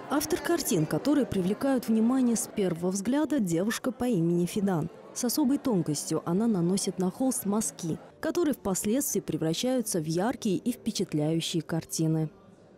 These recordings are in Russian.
Автор картин, которые привлекают внимание с первого взгляда, девушка по имени Фидан. С особой тонкостью она наносит на холст мазки, которые впоследствии превращаются в яркие и впечатляющие картины.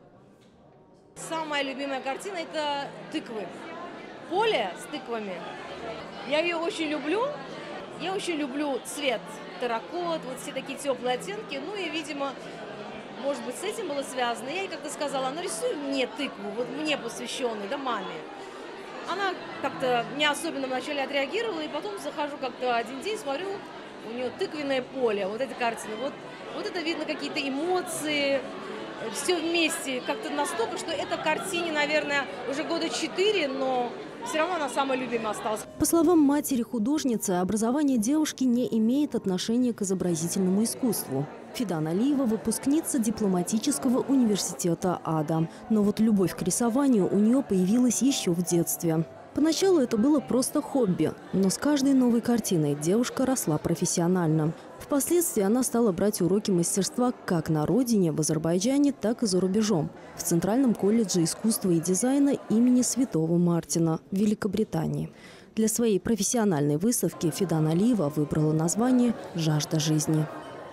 Самая любимая картина – это тыквы. Поле с тыквами. Я ее очень люблю. Я очень люблю цвет терракот, вот все такие теплые оттенки. Ну и, видимо, может быть, с этим было связано. Я ей как-то сказала: нарисуй мне тыкву, вот мне посвященную, да, маме. Она как-то не особенно вначале отреагировала, и потом захожу как-то один день, смотрю, у нее тыквенное поле, вот эти картины. Вот это видно какие-то эмоции, все вместе, как-то настолько, что эта картине, наверное, уже года 4, но все равно она самая любимая осталась. По словам матери художницы, образование девушки не имеет отношения к изобразительному искусству. Фидан Алиева – выпускница дипломатического университета АДА. Но вот любовь к рисованию у нее появилась еще в детстве. Поначалу это было просто хобби, но с каждой новой картиной девушка росла профессионально. Впоследствии она стала брать уроки мастерства как на родине, в Азербайджане, так и за рубежом, в Центральном колледже искусства и дизайна имени Святого Мартина в Великобритании. Для своей профессиональной выставки Фидан Алиева выбрала название «Жажда жизни».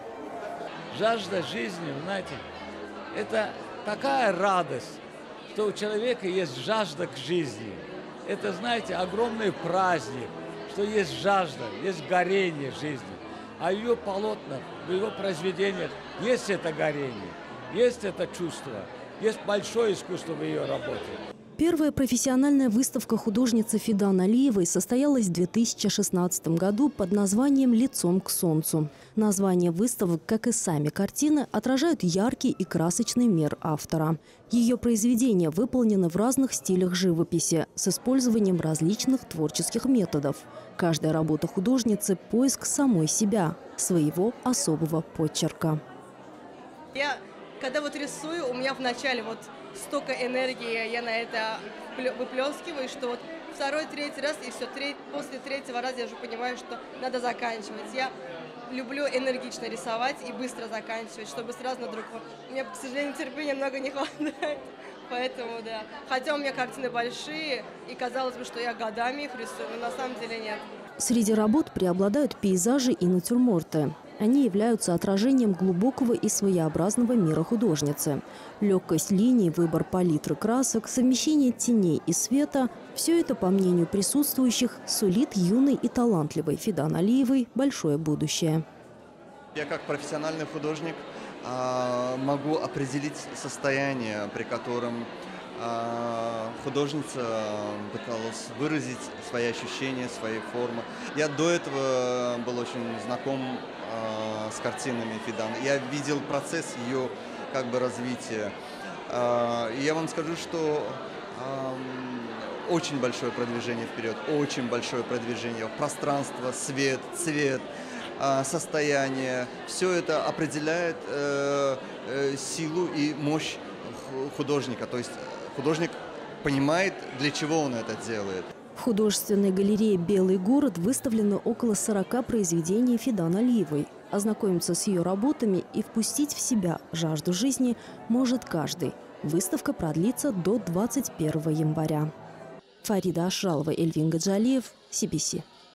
Жажда жизни, знаете, это такая радость, что у человека есть жажда к жизни. Это, знаете, огромный праздник, что есть жажда, есть горение жизни. А в ее полотнах, в ее произведениях есть это горение, есть это чувство, есть большое искусство в ее работе. Первая профессиональная выставка художницы Фидан Алиевой состоялась в 2016 году под названием «Лицом к солнцу». Названия выставок, как и сами картины, отражают яркий и красочный мир автора. Ее произведения выполнены в разных стилях живописи с использованием различных творческих методов. Каждая работа художницы – поиск самой себя, своего особого почерка. Когда рисую, у меня вначале столько энергии, я на это выплескиваю, что второй, третий раз, и все, после третьего раза я уже понимаю, что надо заканчивать. Я люблю энергично рисовать и быстро заканчивать, чтобы сразу на другого. У меня, к сожалению, терпения много не хватает, поэтому да. Хотя у меня картины большие, и казалось бы, что я годами их рисую, но на самом деле нет. Среди работ преобладают пейзажи и натюрморты. Они являются отражением глубокого и своеобразного мира художницы. Легкость линий, выбор палитры красок, совмещение теней и света – все это, по мнению присутствующих, сулит юной и талантливой Фидан Алиевой большое будущее. Я как профессиональный художник могу определить состояние, при котором художница пыталась выразить свои ощущения, свои формы. Я до этого был очень знаком с картинами Фидан. Я видел процесс ее развития. И я вам скажу, что очень большое продвижение вперед, очень большое продвижение в пространство, свет, цвет, состояние. Все это определяет силу и мощь художника. То есть художник понимает, для чего он это делает. В художественной галерее «Белый город» выставлено около 40 произведений Фидан Алиевой. Ознакомиться с ее работами и впустить в себя жажду жизни может каждый. Выставка продлится до 21 января. Фарида Ашралова, Эльвин Гаджалиев, CBC.